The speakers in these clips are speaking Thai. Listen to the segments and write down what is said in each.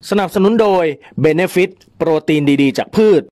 สนับสนุนโดย Benefit โปรตีนดีๆจากพืช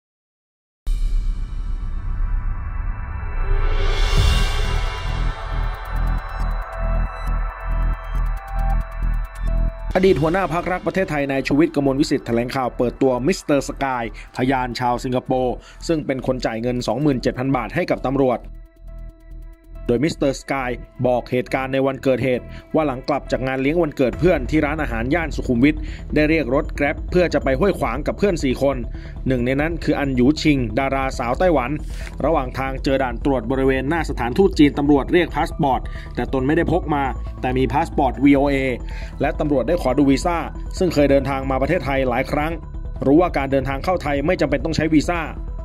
อดีตหัวหน้าพรรครักประเทศไทยนายชูวิทย์ กมลวิสิทธิ์แถลงข่าวเปิดตัวมิสเตอร์สกายพยานชาวสิงคโปร์ซึ่งเป็นคนจ่ายเงิน 27,000 บาทให้กับตำรวจโดยมิสเตอร์สกายบอกเหตุการณ์ในวันเกิดเหตุว่าหลังกลับจากงานเลี้ยงวันเกิดเพื่อนที่ร้านอาหารย่านสุขุมวิทได้เรียกรถแกร็บเพื่อจะไปห้วยขวางกับเพื่อน4คนหนึ่งในนั้นคืออันหยูชิงดาราสาวไต้หวันระหว่างทางเจอด่านตรวจบริเวณหน้าสถานทูตจีนตำรวจเรียกพาสปอร์ตแต่ตนไม่ได้พกมาแต่มีพาสปอร์ต VOA และตำรวจได้ขอดูวีซ่าซึ่งเคยเดินทางมาประเทศไทยหลายครั้งรู้ว่าการเดินทางเข้าไทยไม่จำเป็นต้องใช้วีซ่า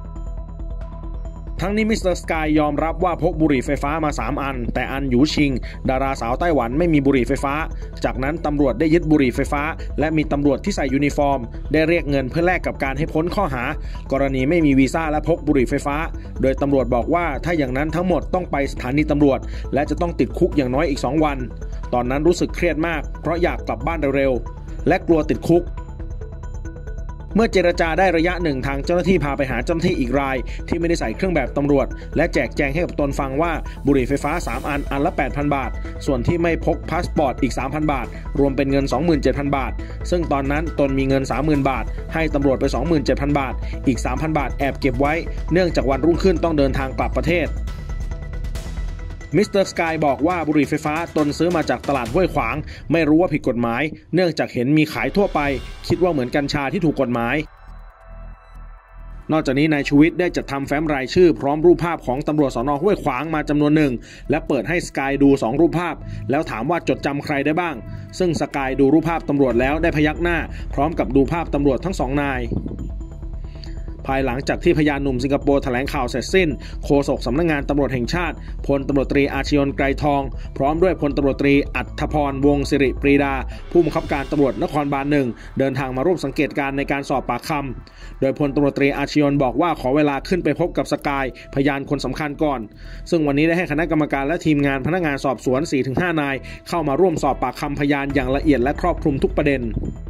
ทั้งนี้มิสเตอร์สกายยอมรับว่าพกบุหรี่ไฟฟ้ามา3อันแต่อันหยูชิงดาราสาวไต้หวันไม่มีบุหรี่ไฟฟ้าจากนั้นตำรวจได้ยึดบุหรี่ไฟฟ้าและมีตำรวจที่ใส่ยูนิฟอร์มได้เรียกเงินเพื่อแลกกับการให้พ้นข้อหากรณีไม่มีวีซ่าและพกบุหรี่ไฟฟ้าโดยตำรวจบอกว่าถ้าอย่างนั้นทั้งหมดต้องไปสถานีตำรวจและจะต้องติดคุกอย่างน้อยอีก2วันตอนนั้นรู้สึกเครียดมากเพราะอยากกลับบ้านเร็วๆและกลัวติดคุกเมื่อเจรจาได้ระยะหนึ่งทางเจ้าหน้าที่พาไปหาเจ้าหน้าที่อีกรายที่ไม่ได้ใส่เครื่องแบบตำรวจและแจกแจงให้กับตนฟังว่าบุหรี่ไฟฟ้า3อันอันละ 8,000 บาทส่วนที่ไม่พกพาสปอร์ตอีก 3,000 บาทรวมเป็นเงิน 27,000 บาทซึ่งตอนนั้นตนมีเงิน 30,000 บาทให้ตำรวจไป 27,000 บาทอีก 3,000 บาทแอบเก็บไว้เนื่องจากวันรุ่งขึ้นต้องเดินทางกลับประเทศมิสเตอร์สกายบอกว่าบุหรี่ไฟฟ้าตนซื้อมาจากตลาดห้วยขวางไม่รู้ว่าผิดกฎหมายเนื่องจากเห็นมีขายทั่วไปคิดว่าเหมือนกัญชาที่ถูกกฎหมายนอกจากนี้นายชูวิทย์ได้จัดทำแฟ้มรายชื่อพร้อมรูปภาพของตำรวจสน.ห้วยขวางมาจำนวนหนึ่งและเปิดให้สกายดู2รูปภาพแล้วถามว่าจดจำใครได้บ้างซึ่งสกายดูรูปภาพตำรวจแล้วได้พยักหน้าพร้อมกับดูภาพตำรวจทั้ง2นายภายหลังจากที่พยานหนุ่มสิงคโปร์แถลงข่าวเสร็จสิ้นโฆษกสำนักงานตำรวจแห่งชาติพลตำรวจตรีอาชญนไกรทองพร้อมด้วยพลตำรวจตรีอัธพรวงศ์สิริปรีดาผู้บังคับการตำรวจนครบาล1เดินทางมาร่วมสังเกตการณ์ในการสอบปากคำโดยพลตำรวจตรีอาชญนบอกว่าขอเวลาขึ้นไปพบกับสกายพยานคนสำคัญก่อนซึ่งวันนี้ได้ให้คณะกรรมการและทีมงานพนักงานสอบสวน 4-5 นายเข้ามาร่วมสอบปากคำพยานอย่างละเอียดและครอบคลุมทุกประเด็น